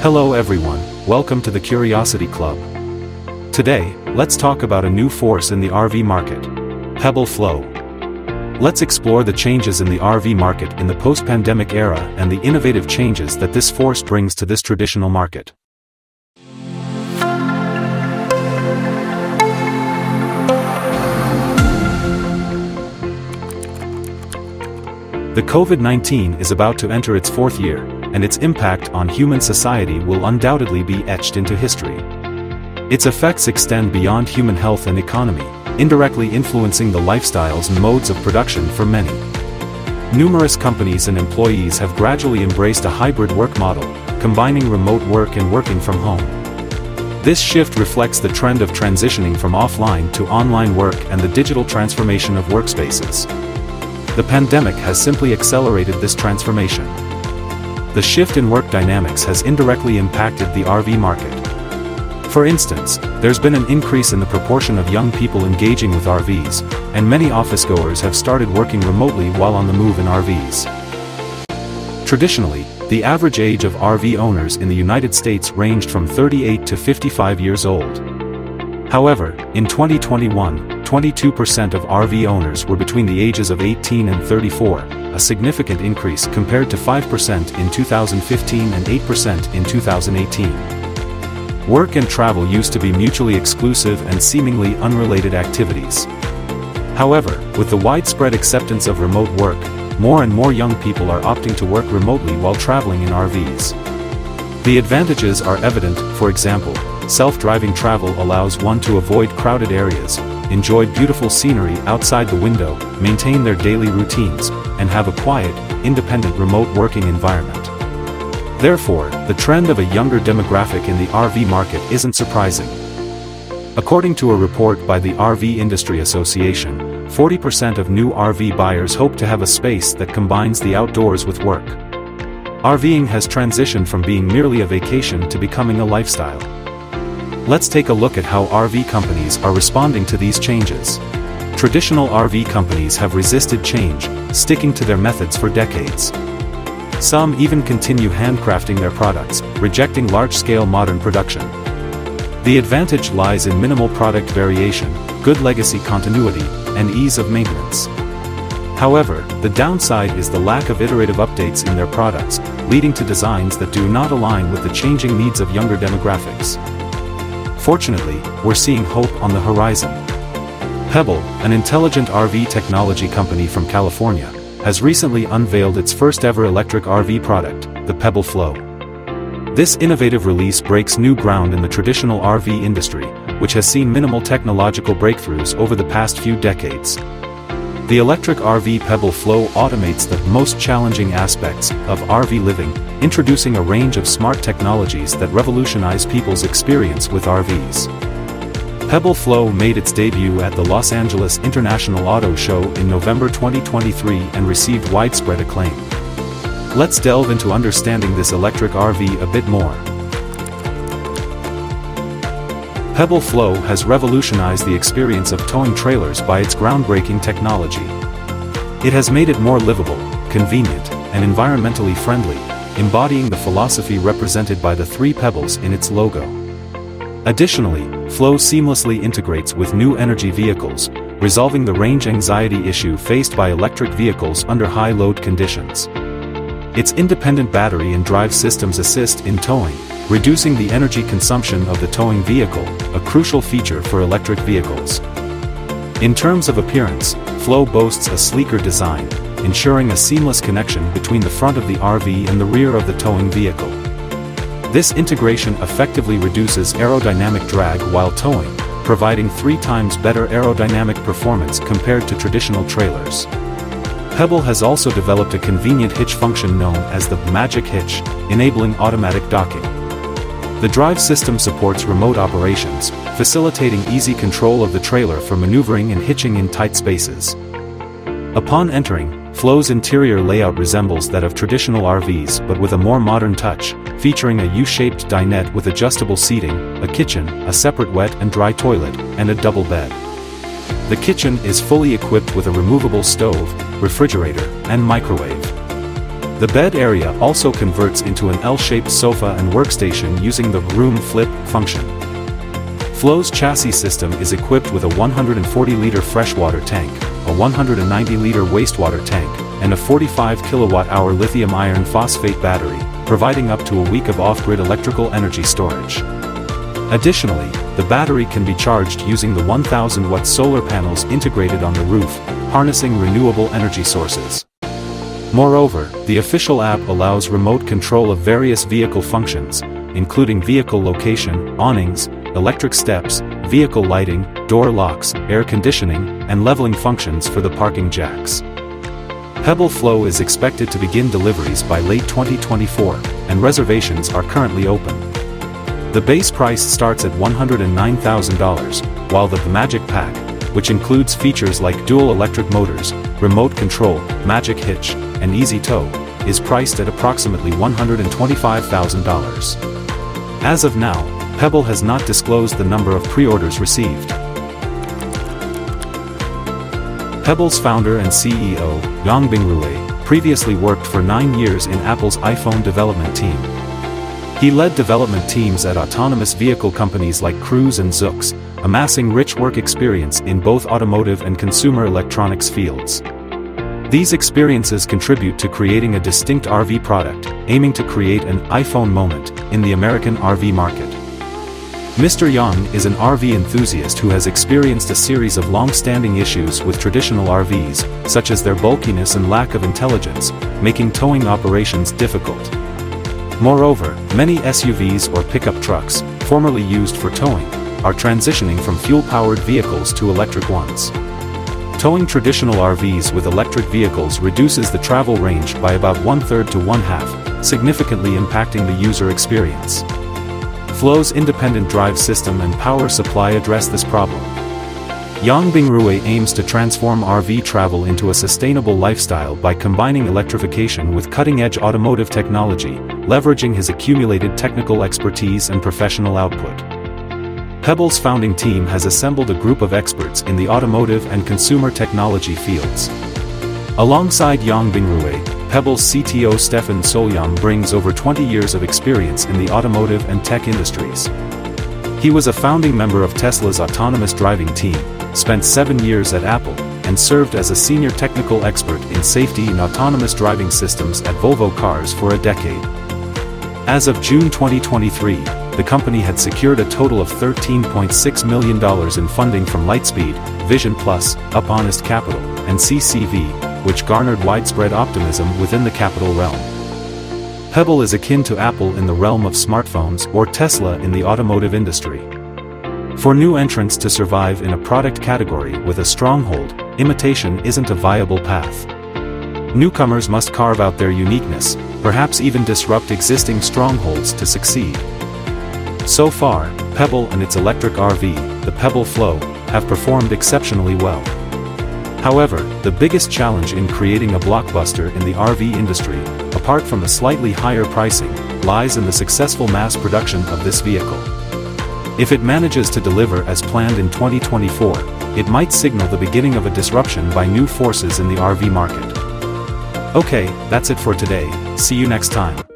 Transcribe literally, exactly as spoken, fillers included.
Hello everyone, welcome to the Curiosity Club. Today, let's talk about a new force in the R V market, Pebble Flow. Let's explore the changes in the R V market in the post-pandemic era and the innovative changes that this force brings to this traditional market. The COVID nineteen is about to enter its fourth year, and its impact on human society will undoubtedly be etched into history. Its effects extend beyond human health and economy, indirectly influencing the lifestyles and modes of production for many. Numerous companies and employees have gradually embraced a hybrid work model, combining remote work and working from home. This shift reflects the trend of transitioning from offline to online work and the digital transformation of workspaces. The pandemic has simply accelerated this transformation. The shift in work dynamics has indirectly impacted the R V market. For instance, there's been an increase in the proportion of young people engaging with R Vs, and many office-goers have started working remotely while on the move in R Vs. Traditionally, the average age of R V owners in the United States ranged from thirty-eight to fifty-five years old. However, in twenty twenty-one, twenty-two percent of R V owners were between the ages of eighteen and thirty-four, a significant increase compared to five percent in two thousand fifteen and eight percent in two thousand eighteen. Work and travel used to be mutually exclusive and seemingly unrelated activities. However, with the widespread acceptance of remote work, more and more young people are opting to work remotely while traveling in R Vs. The advantages are evident. For example, self-driving travel allows one to avoid crowded areas, enjoy beautiful scenery outside the window, maintain their daily routines, and have a quiet, independent remote working environment. Therefore, the trend of a younger demographic in the R V market isn't surprising. According to a report by the R V Industry Association, forty percent of new R V buyers hope to have a space that combines the outdoors with work. RVing has transitioned from being merely a vacation to becoming a lifestyle. Let's take a look at how R V companies are responding to these changes. Traditional R V companies have resisted change, sticking to their methods for decades. Some even continue handcrafting their products, rejecting large-scale modern production. The advantage lies in minimal product variation, good legacy continuity, and ease of maintenance. However, the downside is the lack of iterative updates in their products, leading to designs that do not align with the changing needs of younger demographics. Fortunately, we're seeing hope on the horizon. Pebble, an intelligent R V technology company from California, has recently unveiled its first-ever electric R V product, the Pebble Flow. This innovative release breaks new ground in the traditional R V industry, which has seen minimal technological breakthroughs over the past few decades. The electric R V Pebble Flow automates the most challenging aspects of R V living, introducing a range of smart technologies that revolutionize people's experience with R Vs. Pebble Flow made its debut at the Los Angeles International Auto Show in November twenty twenty-three and received widespread acclaim. Let's delve into understanding this electric R V a bit more. Pebble Flow has revolutionized the experience of towing trailers by its groundbreaking technology. It has made it more livable, convenient, and environmentally friendly, embodying the philosophy represented by the three pebbles in its logo. Additionally, Flow seamlessly integrates with new energy vehicles, resolving the range anxiety issue faced by electric vehicles under high load conditions. Its independent battery and drive systems assist in towing, reducing the energy consumption of the towing vehicle, a crucial feature for electric vehicles. In terms of appearance, Flow boasts a sleeker design, ensuring a seamless connection between the front of the R V and the rear of the towing vehicle. This integration effectively reduces aerodynamic drag while towing, providing three times better aerodynamic performance compared to traditional trailers. Pebble has also developed a convenient hitch function known as the Magic Hitch, enabling automatic docking. The drive system supports remote operations, facilitating easy control of the trailer for maneuvering and hitching in tight spaces. Upon entering, Flow's interior layout resembles that of traditional R Vs but with a more modern touch, featuring a U-shaped dinette with adjustable seating, a kitchen, a separate wet and dry toilet, and a double bed. The kitchen is fully equipped with a removable stove, refrigerator, and microwave. The bed area also converts into an L-shaped sofa and workstation using the room flip function. Flow's chassis system is equipped with a one hundred forty liter freshwater tank, a one hundred ninety liter wastewater tank, and a forty-five kilowatt hour lithium iron phosphate battery, providing up to a week of off-grid electrical energy storage. Additionally, the battery can be charged using the one thousand watt solar panels integrated on the roof, harnessing renewable energy sources. Moreover, the official app allows remote control of various vehicle functions, including vehicle location, awnings, electric steps, vehicle lighting, door locks, air conditioning, and leveling functions for the parking jacks. Pebble Flow is expected to begin deliveries by late twenty twenty-four, and reservations are currently open. The base price starts at one hundred nine thousand dollars, while the Magic Pack, which includes features like dual electric motors, remote control, magic hitch, and easy tow, is priced at approximately one hundred twenty-five thousand dollars. As of now, Pebble has not disclosed the number of pre-orders received. Pebble's founder and C E O, Yangbing Rui, previously worked for nine years in Apple's iPhone development team. He led development teams at autonomous vehicle companies like Cruise and Zoox, amassing rich work experience in both automotive and consumer electronics fields. These experiences contribute to creating a distinct R V product, aiming to create an iPhone moment in the American R V market. Mister Yang is an R V enthusiast who has experienced a series of long-standing issues with traditional R Vs, such as their bulkiness and lack of intelligence, making towing operations difficult. Moreover, many S U Vs or pickup trucks, formerly used for towing, are transitioning from fuel-powered vehicles to electric ones. Towing traditional R Vs with electric vehicles reduces the travel range by about one-third to one-half, significantly impacting the user experience. Flow's independent drive system and power supply address this problem. Yangbing Rui aims to transform R V travel into a sustainable lifestyle by combining electrification with cutting-edge automotive technology, leveraging his accumulated technical expertise and professional output. Pebble's founding team has assembled a group of experts in the automotive and consumer technology fields. Alongside Yangbing Rui, Pebble's C T O Stefan Solyam brings over twenty years of experience in the automotive and tech industries. He was a founding member of Tesla's autonomous driving team, spent seven years at Apple, and served as a senior technical expert in safety and autonomous driving systems at Volvo Cars for a decade. As of June twenty twenty-three, the company had secured a total of thirteen point six million dollars in funding from Lightspeed, Vision Plus, Up Honest Capital, and C C V, which garnered widespread optimism within the capital realm. Pebble is akin to Apple in the realm of smartphones or Tesla in the automotive industry. For new entrants to survive in a product category with a stronghold, imitation isn't a viable path. Newcomers must carve out their uniqueness, perhaps even disrupt existing strongholds to succeed. So far, Pebble and its electric R V, the Pebble Flow, have performed exceptionally well. However, the biggest challenge in creating a blockbuster in the R V industry, apart from the slightly higher pricing, lies in the successful mass production of this vehicle. If it manages to deliver as planned in twenty twenty-four, it might signal the beginning of a disruption by new forces in the R V market. Okay, that's it for today, see you next time.